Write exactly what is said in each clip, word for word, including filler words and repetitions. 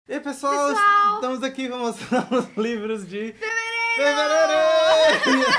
E aí, pessoal, Pessoal! estamos aqui para mostrar os livros de Fevereiro! fevereiro!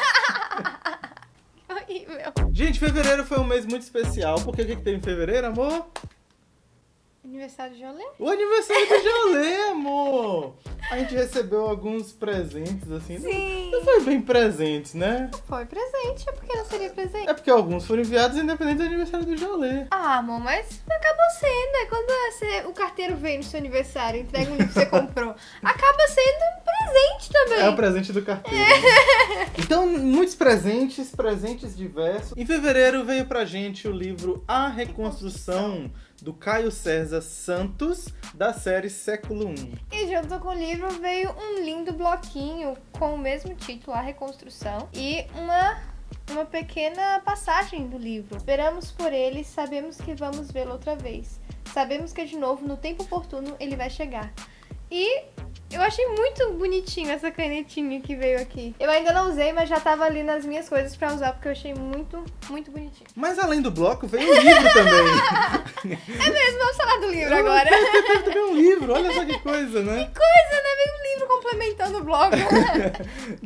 Horrível. Gente, fevereiro foi um mês muito especial, porque o que, que teve em fevereiro, amor? Aniversário de Jolê? O aniversário do Jolê, amor! A gente recebeu alguns presentes, assim. Sim. Não, não foi bem presentes, né? Foi presente, é porque não seria presente. É porque alguns foram enviados independente do aniversário do Jolê. Ah, amor, mas acabou sendo. É quando você, o carteiro vem no seu aniversário, entrega um livro que você comprou. Acaba sendo um presente também. É o presente do carteiro. É. Né? Então, muitos presentes, presentes diversos. Em fevereiro veio pra gente o livro A Reconstrução, do Caio César Santos, da série Século um. E junto com o livro veio um lindo bloquinho com o mesmo título, A Reconstrução, e uma, uma pequena passagem do livro. Esperamos por ele, sabemos que vamos vê-lo outra vez. Sabemos que de novo, no tempo oportuno, ele vai chegar. E eu achei muito bonitinho essa canetinha que veio aqui. Eu ainda não usei, mas já tava ali nas minhas coisas pra usar, porque eu achei muito, muito bonitinho. Mas além do bloco, veio um livro também. É mesmo, vamos falar do livro agora. Teve também um livro, olha só que coisa, né? Que coisa, né? Veio um livro complementando o bloco. Que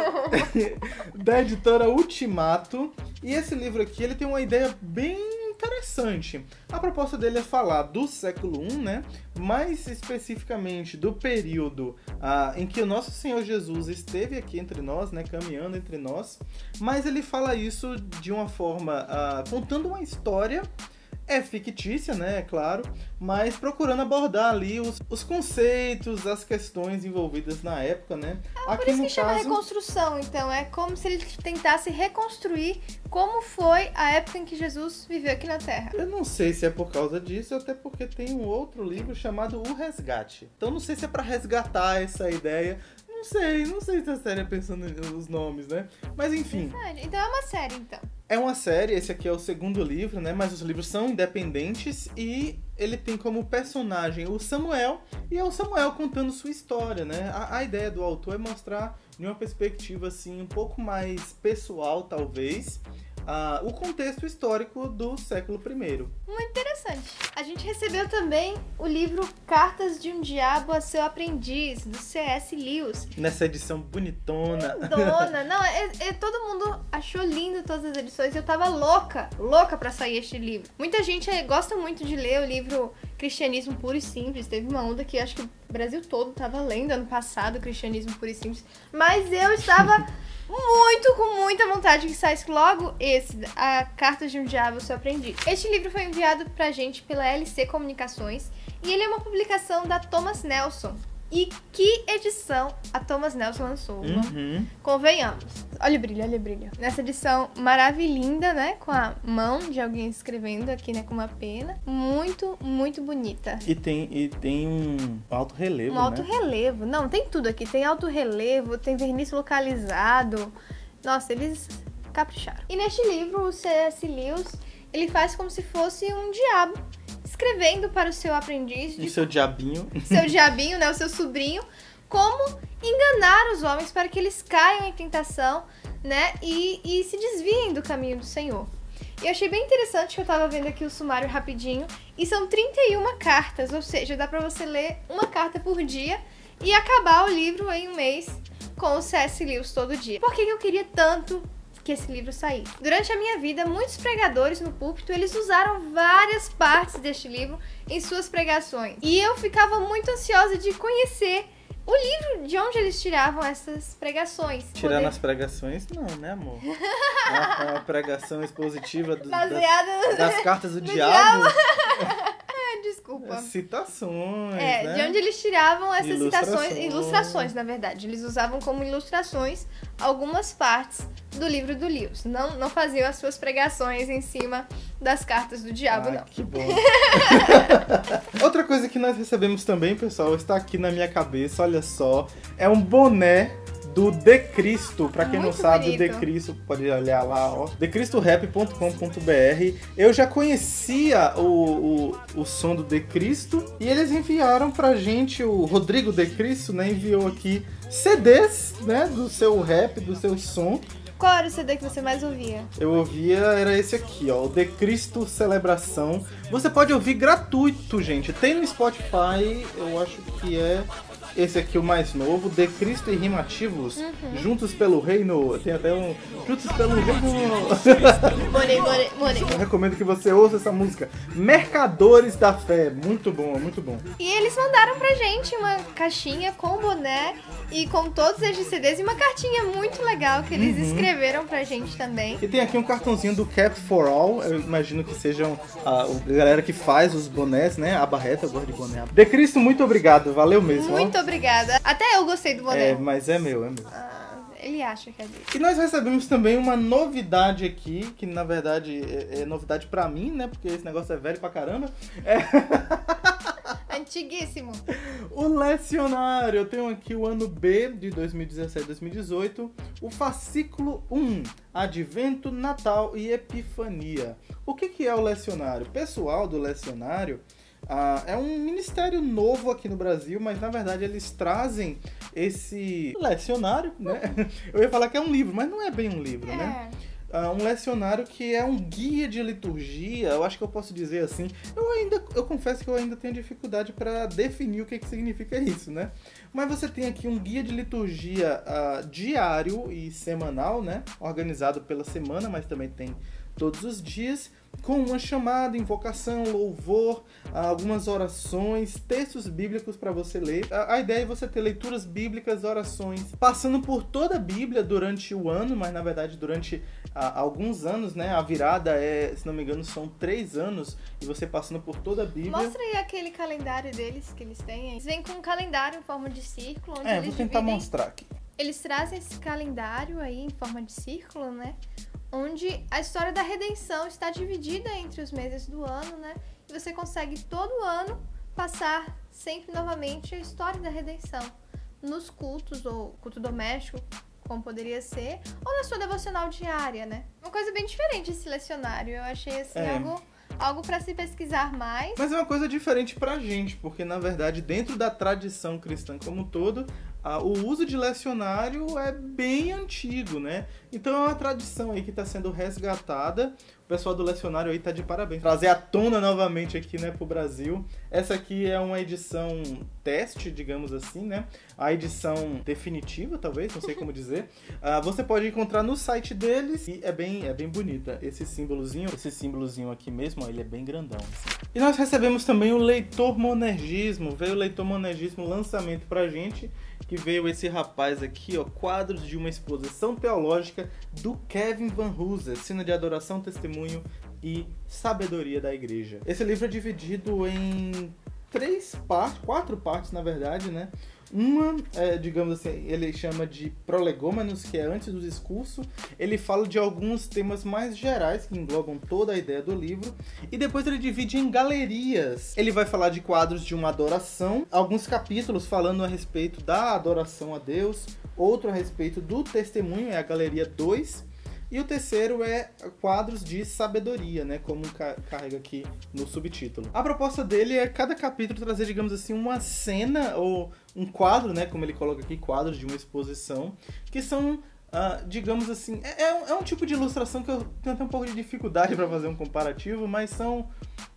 da, da editora Ultimato. E esse livro aqui, ele tem uma ideia bem interessante. A proposta dele é falar do século um, né? Mais especificamente do período ah, em que o nosso Senhor Jesus esteve aqui entre nós, né? Caminhando entre nós. Mas ele fala isso de uma forma, ah, contando uma história. É fictícia, né, é claro, mas procurando abordar ali os, os conceitos, as questões envolvidas na época, né? Ah, por isso que chama reconstrução, então. É como se ele tentasse reconstruir como foi a época em que Jesus viveu aqui na Terra. Eu não sei se é por causa disso, até porque tem um outro livro chamado O Resgate. Então não sei se é pra resgatar essa ideia. Não sei, não sei se a série é pensando nos nomes, né? Mas enfim. Verdade. Então é uma série, então. É uma série, esse aqui é o segundo livro, né? Mas os livros são independentes e ele tem como personagem o Samuel, e é o Samuel contando sua história, né? A, a ideia do autor é mostrar de uma perspectiva, assim, um pouco mais pessoal, talvez, uh, o contexto histórico do século primeiro. Muito interessante. A gente recebeu também o livro Cartas de um Diabo a Seu Aprendiz, do C S Lewis. Nessa edição bonitona. Dona, não, é, é, todo mundo achou lindo todas as edições. Eu tava louca, louca pra sair este livro. Muita gente gosta muito de ler o livro Cristianismo Puro e Simples. Teve uma onda que acho que o Brasil todo tava lendo ano passado, Cristianismo Puro e Simples. Mas eu estava muito, com muita vontade que saísse logo esse, a Cartas de um Diabo, Seu Aprendiz. Este livro foi enviado pra gente pela L C Comunicações e ele é uma publicação da Thomas Nelson. E que edição a Thomas Nelson lançou, né? Uhum. Convenhamos. Olha o brilho, olha o brilho. Nessa edição maravilhinda, né? Com a mão de alguém escrevendo aqui, né? Com uma pena. Muito, muito bonita. E tem, e tem um alto relevo, Um alto né? relevo. Não, tem tudo aqui. Tem alto relevo, tem verniz localizado. Nossa, eles capricharam. E neste livro, o C S Lewis, ele faz como se fosse um diabo escrevendo para o seu aprendiz. De... O seu diabinho. Seu diabinho, né? O seu sobrinho. Como enganar os homens para que eles caiam em tentação, né? E, e se desviem do caminho do Senhor. E eu achei bem interessante que eu tava vendo aqui o sumário rapidinho. E são trinta e uma cartas, ou seja, dá pra você ler uma carta por dia e acabar o livro em um mês com o C S Lewis todo dia. Por que eu queria tanto que esse livro saísse? Durante a minha vida, muitos pregadores no púlpito, eles usaram várias partes deste livro em suas pregações. E eu ficava muito ansiosa de conhecer o livro de onde eles tiravam essas pregações. Tirando Poder... as pregações, não, né, amor? É uma pregação expositiva do, Baseada das, das cartas do, do diabo. É, desculpa. Citações, É, né? de onde eles tiravam essas Ilustrações. citações, ilustrações, na verdade. Eles usavam como ilustrações algumas partes do livro do Lewis. Não, não faziam as suas pregações em cima das cartas do diabo, ah, não. Que bom. Outra coisa que nós recebemos também, pessoal, está aqui na minha cabeça, olha só. É um boné do De Cristo. Pra quem Muito não sabe, bonito. o De Cristo, pode olhar lá, ó. de cristo rap ponto com ponto b r. Eu já conhecia o, o, o som do De Cristo e eles enviaram pra gente, o Rodrigo De Cristo, né, enviou aqui C Ds, né, do seu rap, do seu som. Qual era o C D que você mais ouvia? Eu ouvia, era esse aqui, ó, o De Cristo Celebração. Você pode ouvir gratuito, gente. Tem no Spotify, eu acho que é esse aqui o mais novo, De Cristo e Rimativos, uhum. Juntos pelo Reino. Tem até um... Juntos pelo Reino. Morei, morei, morei. Eu recomendo que você ouça essa música. Mercadores da Fé. Muito bom, muito bom. E eles mandaram pra gente uma caixinha com boné e com todos esses C Ds e uma cartinha muito legal que eles uhum. escreveram pra gente também. E tem aqui um cartãozinho do Cap for All. Eu imagino que sejam a, a galera que faz os bonés, né? A barreta, eu gosto de boné. De Cristo, muito obrigado. Valeu mesmo. Muito ó. obrigada. Até eu gostei do boné. É, mas é meu, é meu. Ah, ele acha que é dele. E nós recebemos também uma novidade aqui, que na verdade é, é novidade pra mim, né? Porque esse negócio é velho pra caramba. É... Antiguíssimo. O lecionário. Eu tenho aqui o ano B de dois mil e dezessete, dois mil e dezoito. O fascículo um. Advento, Natal e Epifania. O que, que é o lecionário? O pessoal do lecionário ah, é um ministério novo aqui no Brasil, mas na verdade eles trazem esse lecionário, né? Eu ia falar que é um livro, mas não é bem um livro, é. né? Uh, um lecionário que é um guia de liturgia, eu acho que eu posso dizer assim. Eu ainda, eu confesso que eu ainda tenho dificuldade para definir o que, que significa isso, né? Mas você tem aqui um guia de liturgia uh, diário e semanal, né? Organizado pela semana, mas também tem todos os dias, com uma chamada, invocação, louvor, algumas orações, textos bíblicos para você ler. A, a ideia é você ter leituras bíblicas, orações, passando por toda a Bíblia durante o ano, mas na verdade durante a, alguns anos, né? A virada é, se não me engano, são três anos e você passando por toda a Bíblia. Mostra aí aquele calendário deles que eles têm. Eles vêm com um calendário em forma de círculo, onde é, eles vou tentar dividem... mostrar aqui. Eles trazem esse calendário aí em forma de círculo, né? Onde a história da redenção está dividida entre os meses do ano, né? E você consegue todo ano passar sempre novamente a história da redenção nos cultos, ou culto doméstico, como poderia ser, ou na sua devocional diária, né? Uma coisa bem diferente esse lecionário. Eu achei assim é. algo... Algo para se pesquisar mais. Mas é uma coisa diferente pra gente, porque na verdade dentro da tradição cristã como um todo, a, o uso de lecionário é bem antigo, né? Então é uma tradição aí que está sendo resgatada. O pessoal do lecionário aí tá de parabéns. Trazer à tona novamente aqui, né, pro Brasil. Essa aqui é uma edição teste, digamos assim, né? A edição definitiva, talvez, não sei como dizer. Uh, você pode encontrar no site deles e é bem, é bem bonita. Esse símbolozinho, esse símbolozinho aqui mesmo, ó, ele é bem grandão. Assim. E nós recebemos também o Leitor Monergismo. Veio o Leitor Monergismo lançamento pra gente, que veio esse rapaz aqui, ó, Quadros de uma Exposição Teológica do Kevin Van Hooser, Sino de Adoração, Testemunho e Sabedoria da Igreja. Esse livro é dividido em três partes, quatro partes na verdade, né? Uma, é, digamos assim, ele chama de prolegômenos, que é antes do discurso. Ele fala de alguns temas mais gerais que englobam toda a ideia do livro. E depois ele divide em galerias. Ele vai falar de quadros de uma adoração, alguns capítulos falando a respeito da adoração a Deus, outro a respeito do testemunho, é a galeria dois. E o terceiro é quadros de sabedoria, né? Como carrega aqui no subtítulo. A proposta dele é cada capítulo trazer, digamos assim, uma cena ou um quadro, né? Como ele coloca aqui, quadros de uma exposição, que são, uh, digamos assim, é, é, um, é um tipo de ilustração que eu tenho até um pouco de dificuldade para fazer um comparativo, mas são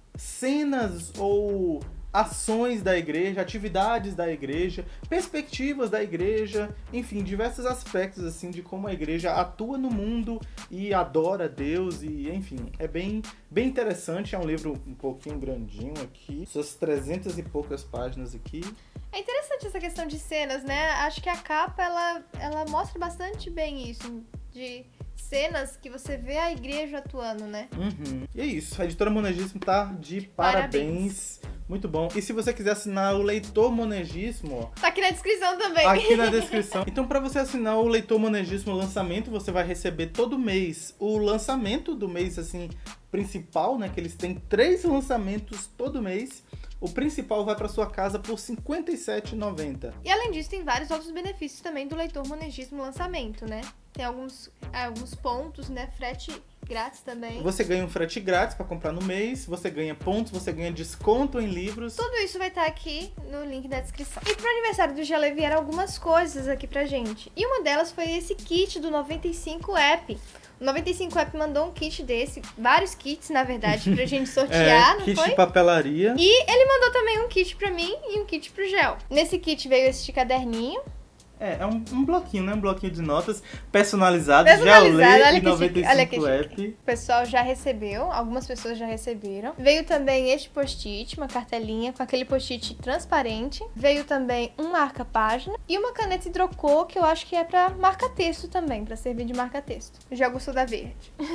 cenas ou ações da igreja, atividades da igreja, perspectivas da igreja, enfim, diversos aspectos assim de como a igreja atua no mundo e adora a Deus e, enfim, é bem, bem interessante. É um livro um pouquinho grandinho aqui, suas trezentas e poucas páginas aqui. É interessante essa questão de cenas, né? Acho que a capa, ela, ela mostra bastante bem isso, de cenas que você vê a igreja atuando, né? Uhum. E é isso, a Editora Monergismo tá de parabéns. parabéns. Muito bom. E se você quiser assinar o Leitor Monergismo... Tá aqui na descrição também. Aqui na descrição. Então, para você assinar o Leitor Monergismo lançamento, você vai receber todo mês o lançamento do mês, assim, principal, né? Que eles têm três lançamentos todo mês. O principal vai para sua casa por cinquenta e sete reais e noventa centavos. E além disso, tem vários outros benefícios também do Leitor Monergismo lançamento, né? Tem alguns É, alguns pontos, né? Frete grátis também. Você ganha um frete grátis pra comprar no mês, você ganha pontos, você ganha desconto em livros. Tudo isso vai estar aqui no link da descrição. E pro aniversário do Gelé vieram algumas coisas aqui pra gente. E uma delas foi esse kit do noventa e cinco App. O noventa e cinco App mandou um kit desse, vários kits, na verdade, pra gente sortear, é, não kit foi? de papelaria. E ele mandou também um kit pra mim e um kit pro Gel. Nesse kit veio este caderninho. É, é um, um bloquinho, né? Um bloquinho de notas personalizado, Personalizado, Gelé olha e que noventa e chique, olha que cinco chique. App. O pessoal já recebeu, algumas pessoas já receberam. Veio também este post-it, uma cartelinha com aquele post-it transparente. Veio também um marca-página e uma caneta hidrocor, que eu acho que é pra marca-texto também, pra servir de marca-texto. Já gostou da verde.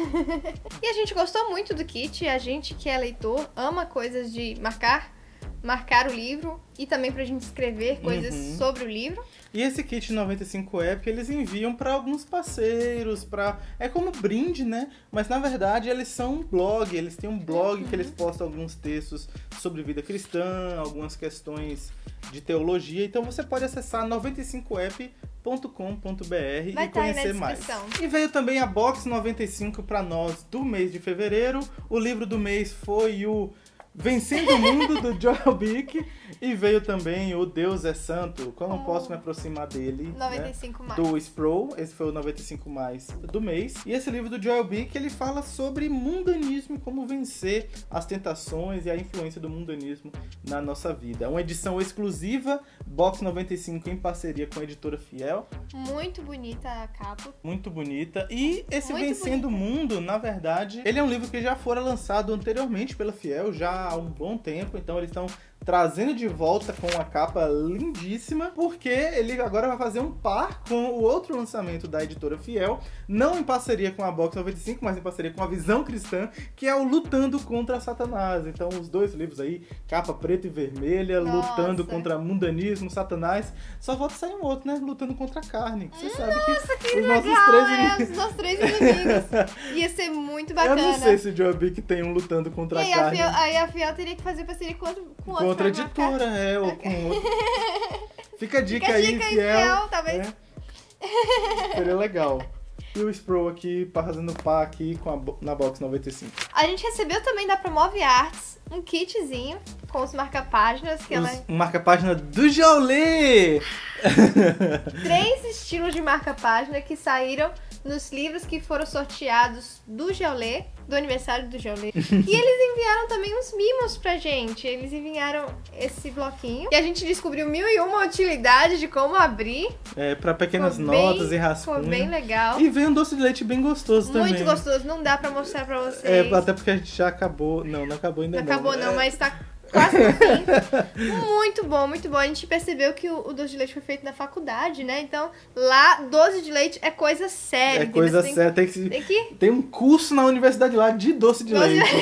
E a gente gostou muito do kit, a gente que é leitor ama coisas de marcar, marcar o livro e também pra gente escrever coisas Uhum. sobre o livro. E esse kit noventa e cinco App, eles enviam para alguns parceiros, para é como brinde, né? Mas na verdade eles são um blog, eles têm um blog Uhum. que eles postam alguns textos sobre vida cristã, algumas questões de teologia. Então você pode acessar noventa e cinco app ponto com ponto b r Vai e tá aí na conhecer mais. descrição. E veio também a Box noventa e cinco para nós do mês de fevereiro. O livro do mês foi o Vencendo o Mundo, do Joel Bick. E veio também o Deus é Santo, como eu Oh. posso me aproximar dele, noventa e né? cinco mais. Do Sproul, esse foi o noventa e cinco mais do mês. E esse livro do Joel Bick, ele fala sobre mundanismo, como vencer as tentações e a influência do mundanismo na nossa vida. É uma edição exclusiva, Box noventa e cinco em parceria com a editora Fiel. Muito bonita a capa. Muito bonita. E esse Muito Vencendo o Mundo, na verdade, ele é um livro que já fora lançado anteriormente pela Fiel, já há um bom tempo. Então eles estão trazendo de volta com uma capa lindíssima, porque ele agora vai fazer um par com o outro lançamento da editora Fiel, não em parceria com a Box noventa e cinco, mas em parceria com a Visão Cristã, que é o Lutando contra Satanás. Então os dois livros aí, capa preta e vermelha, Nossa. lutando contra mundanismo, Satanás. Só falta sair um outro, né? Lutando contra a carne. Você sabe que, Que os legal, nossos três é, inimigos... os nossos três inimigos. Ia ser muito bacana. Eu não sei se o Joe Bick tem um lutando contra E aí a a, carne. Fiel, aí a Fiel teria que fazer parceria com outro, com outro Contra a pra marcar. editora, é, ou com outro. Fica a dica Fica a aí, dica aí, Fiel. Fiel, talvez. É. Seria legal. E o Sproul aqui, fazendo par aqui com a, bo- na Box noventa e cinco. A gente recebeu também da Promove Arts um kitzinho com os marca-páginas, que ela Os, marca-página do Jaulê! três estilos de marca-página que saíram nos livros que foram sorteados do Geolê, do aniversário do Geolê. E eles enviaram também uns mimos pra gente. Eles enviaram esse bloquinho. E a gente descobriu mil e uma utilidades de como abrir. É, pra pequenas Ficou bem- notas e rascunhos. Ficou bem legal. E veio um doce de leite bem gostoso também. Muito gostoso. Não dá pra mostrar pra vocês. É, até porque a gente já acabou. Não, não acabou ainda Não não. acabou não, É, mas tá quase no fim. Muito bom, muito bom. A gente percebeu que o, o doce de leite foi feito na faculdade, né? Então, lá, doce de leite é coisa séria. É entendeu? coisa Você tem- séria. Tem que, Tem que... tem um curso na universidade lá de doce de Doce de leite.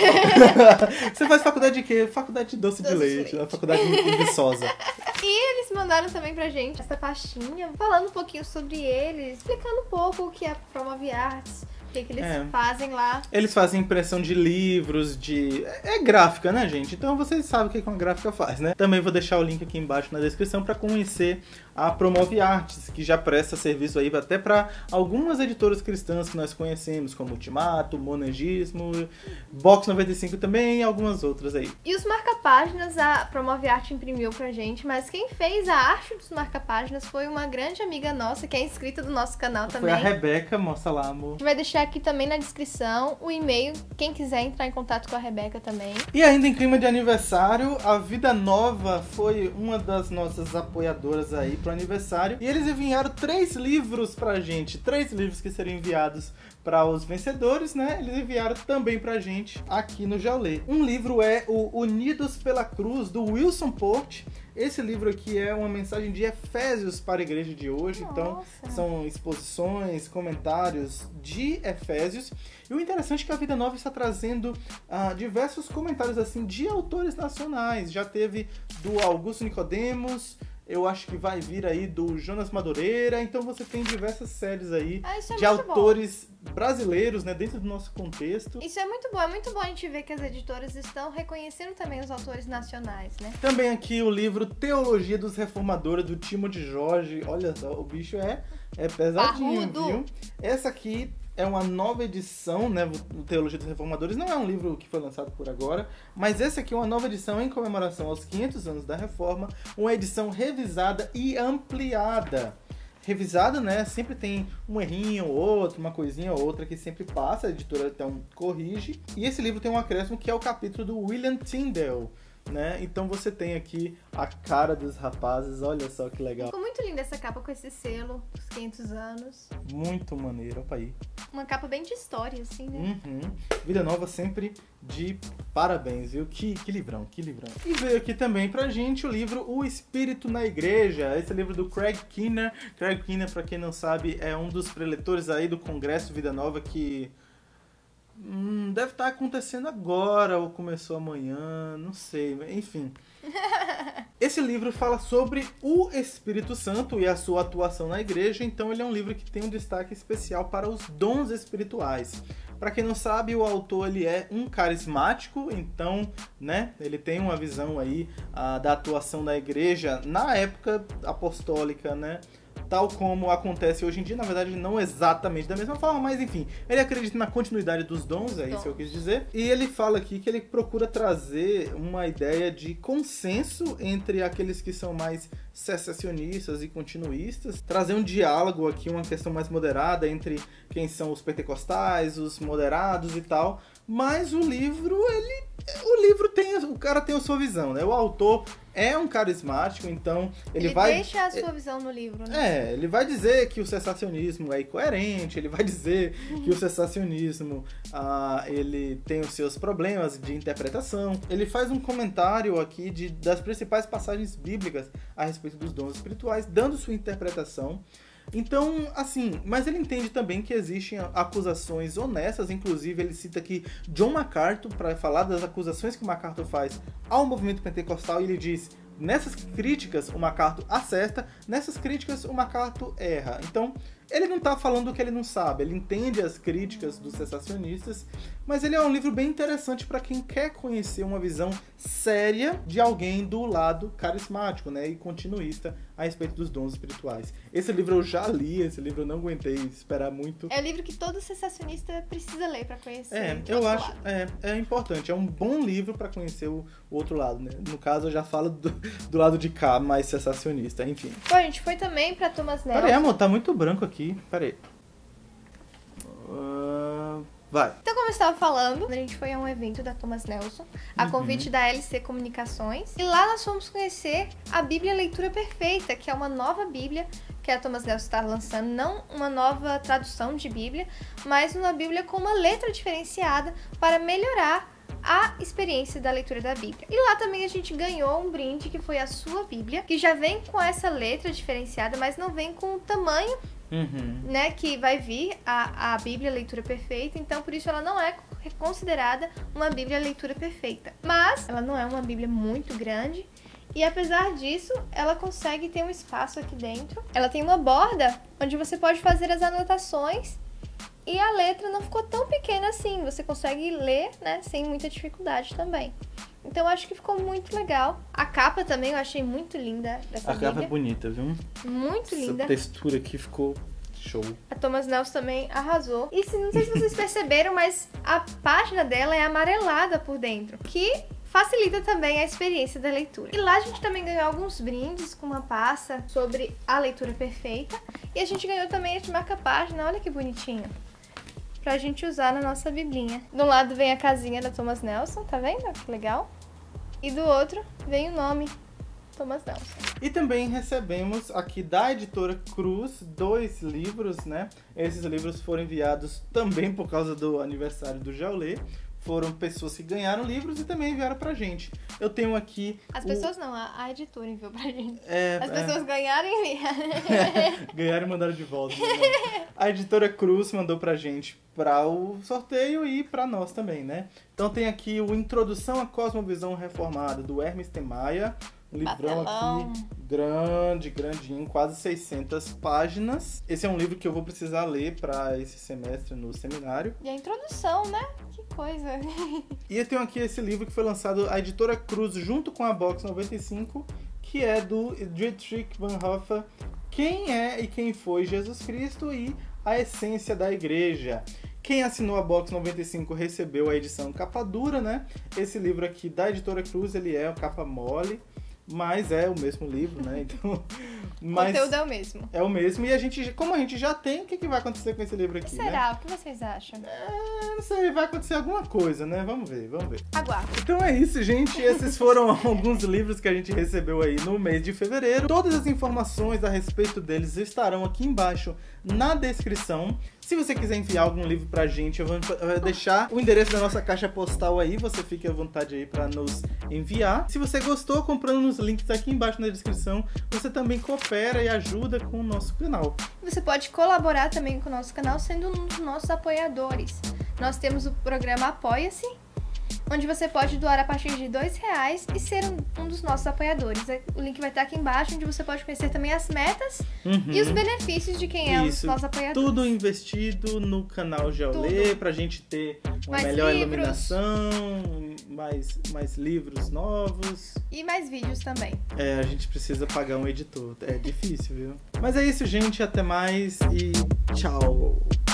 Você faz faculdade de quê? Faculdade de doce, Doce de de leite. leite. Na faculdade em Viçosa. E eles mandaram também pra gente essa pastinha, falando um pouquinho sobre eles, explicando um pouco o que é a Promove Arts, o que, que eles É. fazem lá. Eles fazem impressão de livros, de... É gráfica, né, gente? Então vocês sabem o que uma gráfica faz, né? Também vou deixar o link aqui embaixo na descrição para conhecer a Promove Arts, que já presta serviço aí até para algumas editoras cristãs que nós conhecemos, como Ultimato, Monegismo, Box noventa e cinco também e algumas outras aí. E os marca-páginas a Promove Art imprimiu pra gente, mas quem fez a arte dos marca-páginas foi uma grande amiga nossa, que é inscrita do nosso canal Foi também. a Rebeca, mostra lá, amor. A gente vai deixar aqui também na descrição o e-mail, quem quiser entrar em contato com a Rebeca também. E ainda em clima de aniversário, a Vida Nova foi uma das nossas apoiadoras aí pro aniversário. E eles enviaram três livros pra gente. Três livros que seriam enviados para os vencedores, né? Eles enviaram também pra gente aqui no Jaulê. Um livro é o Unidos pela Cruz, do Wilson Porte. Esse livro aqui é uma mensagem de Efésios para a igreja de hoje. Então, Nossa. são exposições, comentários de Efésios. E o interessante é que a Vida Nova está trazendo ah, diversos comentários assim de autores nacionais. Já teve do Augusto Nicodemos, eu acho que vai vir aí do Jonas Madureira. Então você tem diversas séries aí Ah, isso é de muito bom. autores brasileiros, né, dentro do nosso contexto. Isso é muito bom, é muito bom a gente ver que as editoras estão reconhecendo também os autores nacionais, né? Também aqui o livro Teologia dos Reformadores, do Timothy Jorge. Olha só, o bicho é, é pesadinho, Parrudo. viu? Essa aqui é uma nova edição, né, do Teologia dos Reformadores. Não é um livro que foi lançado por agora, mas esse aqui é uma nova edição em comemoração aos quinhentos anos da Reforma, uma edição revisada e ampliada. Revisada, né, sempre tem um errinho ou outro, uma coisinha ou outra que sempre passa, a editora então corrige. E esse livro tem um acréscimo que é o capítulo do William Tyndale, né? Então você tem aqui a cara dos rapazes, olha só que legal. Ficou muito linda essa capa com esse selo, os quinhentos anos. Muito maneiro, opa aí. Uma capa bem de história, assim, né? Uhum. Vida Nova sempre de parabéns, viu? Que, que livrão, que livrão. E veio aqui também pra gente o livro O Espírito na Igreja. Esse é o livro do Craig Keener. Craig Keener, pra quem não sabe, é um dos preletores aí do Congresso Vida Nova que... Hum, deve estar acontecendo agora ou começou amanhã, não sei, enfim. Esse livro fala sobre o Espírito Santo e a sua atuação na igreja, então ele é um livro que tem um destaque especial para os dons espirituais. Para quem não sabe, o autor ele é um carismático, então, né, ele tem uma visão aí uh, da atuação da igreja na época apostólica, né? Tal como acontece hoje em dia, na verdade não exatamente da mesma forma, mas enfim, ele acredita na continuidade dos dons, é isso que eu quis dizer. E ele fala aqui que ele procura trazer uma ideia de consenso entre aqueles que são mais cessacionistas e continuistas, trazer um diálogo aqui, uma questão mais moderada entre quem são os pentecostais, os moderados e tal. Mas o livro, ele... O livro tem... O cara tem a sua visão, né? O autor é um carismático, então ele, ele vai... Ele deixa a sua visão no livro, né? É, ele vai dizer que o cessacionismo é incoerente, ele vai dizer que o cessacionismo, ah, ele tem os seus problemas de interpretação. Ele faz um comentário aqui de, das principais passagens bíblicas a respeito dos dons espirituais, dando sua interpretação. Então, assim, mas ele entende também que existem acusações honestas, inclusive ele cita aqui John MacArthur para falar das acusações que o MacArthur faz ao movimento pentecostal, e ele diz: nessas críticas o MacArthur acerta, nessas críticas o MacArthur erra. Então, ele não está falando o que ele não sabe, ele entende as críticas dos cessacionistas, mas ele é um livro bem interessante para quem quer conhecer uma visão séria de alguém do lado carismático, né, e continuista a respeito dos dons espirituais. Esse livro eu já li, esse livro eu não aguentei esperar muito. É o livro que todo cessacionista precisa ler para conhecer. É, eu acho, é, é importante, é um bom livro para conhecer o, o outro lado, né? No caso eu já falo do, do lado de cá, mais cessacionista, enfim. Bom, a gente foi também para Thomas Nelson. Peraí, amor, tá muito branco aqui, peraí. Uh, vai. Então, como eu estava falando, a gente foi a um evento da Thomas Nelson, a convite uhum. da L C Comunicações, e lá nós fomos conhecer a Bíblia Leitura Perfeita, que é uma nova Bíblia que a Thomas Nelson está lançando, não uma nova tradução de Bíblia, mas uma Bíblia com uma letra diferenciada para melhorar a experiência da leitura da Bíblia. E lá também a gente ganhou um brinde, que foi a sua Bíblia, que já vem com essa letra diferenciada, mas não vem com o tamanho Uhum. né, que vai vir a, a Bíblia Leitura Perfeita, então por isso ela não é considerada uma Bíblia Leitura Perfeita. Mas ela não é uma Bíblia muito grande, e apesar disso, ela consegue ter um espaço aqui dentro. Ela tem uma borda onde você pode fazer as anotações, e a letra não ficou tão pequena assim, você consegue ler, né, sem muita dificuldade também. Então, acho que ficou muito legal. A capa também eu achei muito linda dessa A Bíblia. capa é bonita, viu? Muito linda. Essa textura aqui ficou show. A Thomas Nelson também arrasou. E se, não sei se vocês perceberam, mas a página dela é amarelada por dentro, que facilita também a experiência da leitura. E lá a gente também ganhou alguns brindes com uma pasta sobre a leitura perfeita. E a gente ganhou também esse marca-página, olha que bonitinho, pra gente usar na nossa biblinha. De um lado vem a casinha da Thomas Nelson, tá vendo? Que legal. E do outro vem o nome, Thomas Nelson. E também recebemos aqui da editora Cruz dois livros, né? Esses livros foram enviados também por causa do aniversário do Jaulê. Foram pessoas que ganharam livros e também enviaram pra gente. Eu tenho aqui... As o... pessoas não, a, a editora enviou pra gente. É, As é... pessoas ganharam e enviaram. Ganharam e mandaram de volta. Né? A editora Cruz mandou pra gente para o sorteio e para nós também, né? Então tem aqui o Introdução à Cosmovisão Reformada, do Hermes Temaia. Um livrão aqui grande, grandinho, quase seiscentas páginas. Esse é um livro que eu vou precisar ler para esse semestre no seminário. E a introdução, né? Que coisa. E eu tenho aqui esse livro que foi lançado, a editora Cruz, junto com a Box noventa e cinco, que é do Dietrich Bonhoeffer, Quem é e Quem foi Jesus Cristo, e A Essência da Igreja. Quem assinou a Box noventa e cinco recebeu a edição capa dura, né? Esse livro aqui da Editora Cruz, ele é o capa mole, mas é o mesmo livro, né? Então, mas o conteúdo é o mesmo. É o mesmo. E a gente, como a gente já tem, o que, que vai acontecer com esse livro aqui, O que será? né? O que vocês acham? É, não sei, vai acontecer alguma coisa, né? Vamos ver, vamos ver. Aguardo. Então é isso, gente. Esses foram alguns livros que a gente recebeu aí no mês de fevereiro. Todas as informações a respeito deles estarão aqui embaixo na descrição. Se você quiser enviar algum livro pra gente, eu vou deixar o endereço da nossa caixa postal aí. Você fique à vontade aí pra nos enviar. Se você gostou, comprando nos links aqui embaixo na descrição, você também coopera e ajuda com o nosso canal. Você pode colaborar também com o nosso canal sendo um dos nossos apoiadores. Nós temos o programa Apoia-se, onde você pode doar a partir de dois reais e ser um, um dos nossos apoiadores. O link vai estar aqui embaixo, onde você pode conhecer também as metas uhum. e os benefícios de quem é um dos nossos apoiadores. Tudo investido no canal Geolê, pra gente ter uma mais melhor livros. iluminação, mais, mais livros novos. E mais vídeos também. É, a gente precisa pagar um editor. É difícil, viu? Mas é isso, gente. Até mais e tchau!